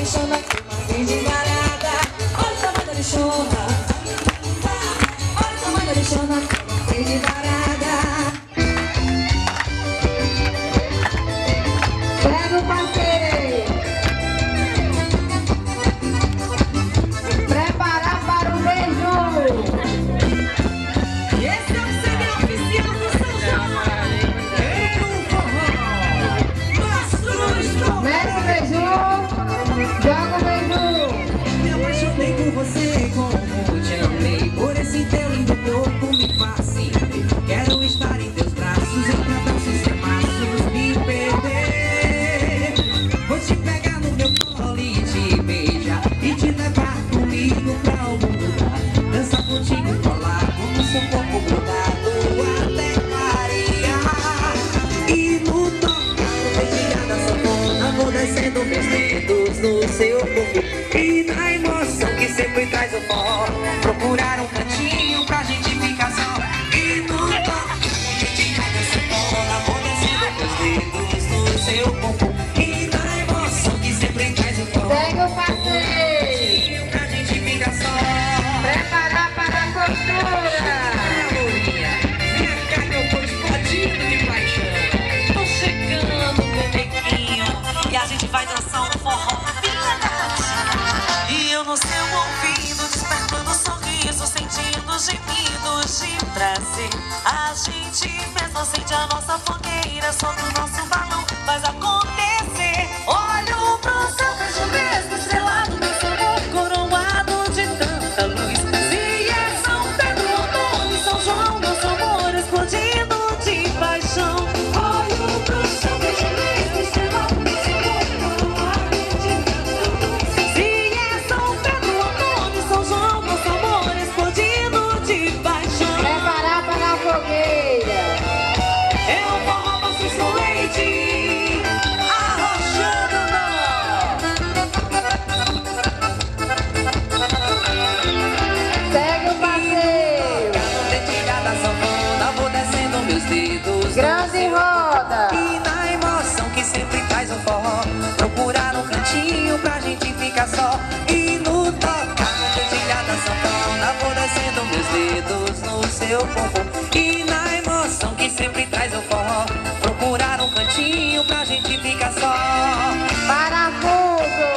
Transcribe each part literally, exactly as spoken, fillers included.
lixona, vem de varada. Olha o tamanho da lixona. Olha o tamanho da lixona, vem de varada. Pega o parceiro. Preparar para o beijo. Esse é o C D oficial do São João. Mestre beijo. Joga o beijo. Me apaixonei por você como te amei. Por esse teu lindo corpo me fascinei. Quero estar em teus braços, entre abraços e amassos, me perder. Vou te pegar no meu colo e te beijar, e te levar comigo pra algum lugar. Dançar contigo, colar como seu corpo grudado até clarear. E no tocar, dedilhada sanfona, vou descendo meus dedos no seu corpo. E na emoção que sempre traz o forró, procurar um cantinho pra gente ficar só. E no tocar, dedilhada sanfona, vou descendo meus dedos no seu corpo. E na emoção que sempre traz o forró, Pega o parceiro. pra gente ficar só. Preparar para a costura. Vem cá que eu tô explodindo de paixão. Tô chegando, bebequinho, e a gente vai dançar um forró verdade. E eu no seu ouvido, despertando sorriso, sentindo gemidos de prazer. A gente mesmo acende a nossa fogueira, solta o nosso balão, faz acontecer. Olho pro céu, vejo mesmo estrelado, meu sabor coroado de tanta luz. Se é São Pedro, Antônio, São João, nosso amor explodindo de paixão. Olho pro céu, vejo mesmo estrelado, meu sabor coroado de tanta luz. Se é São Pedro, Antônio, São João, nosso amor explodindo de paixão. Preparar para a fogueira. É o forró Passos com Leite, arrochando nó. Segue o parceiro. Dedilhada sanfona, vou descendo meus dedos. Grande roda. E na emoção que sempre traz o forró, procurar um cantinho pra gente ficar só. E no tocar, dedilhada sanfona, vou descendo meus dedos no seu corpo. E na emoção que sempre traz o forró, procurar um cantinho pra gente ficar só. Parafuso.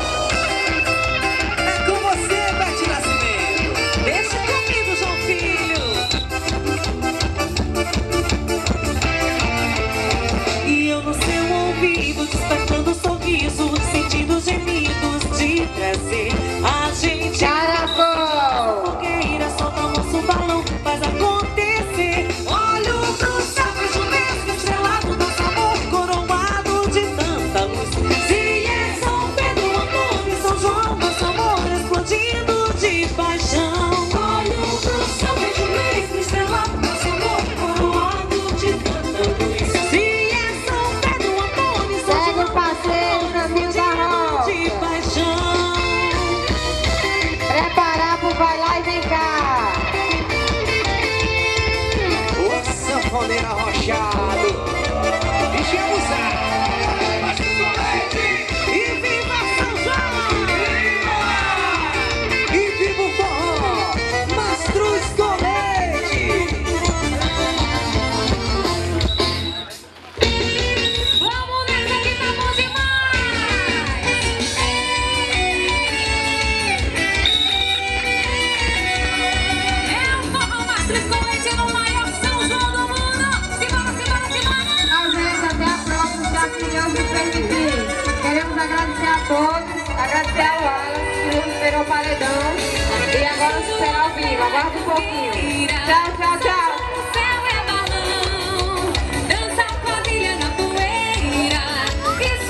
É com você, Bete Nascimento. Deixa comigo, João Filho. E eu no seu ouvido, despertando sorriso, sentindo gemidos de prazer. A gente Caracol. fogueira, solta nosso balão, faz acontecer. Olho pro céu, vejo mesmo estrelado, nosso amor coroado de tanta luz. Se é São Pedro, Antônio, São João, nosso amor explodindo de paixão. Olho pro céu, vejo mesmo estrelado, nosso amor coroado de tanta luz. Se é São Pedro, Antônio, São Segue João, o parceiro, caminho da de roça. paixão. Preparar pro vai lá e vem cá. O sanfoneiro arrochado. Deixa eu usar. E viva São João! E viva o forró, Mastruz com Leite. Vamos nessa que tá bom demais! É o forró Mastruz com Leite no maior São João do mundo! Simbora, simbora, simbora! Tchau, gente. Até a próxima, se assim Deus nos permitir. Queremos agradecer a todos. Agradecer ao Wallace, que nos esperou o paredão. E agora nos esperar ao vivo. Aguarda um pouquinho. Tchau, tchau, tchau.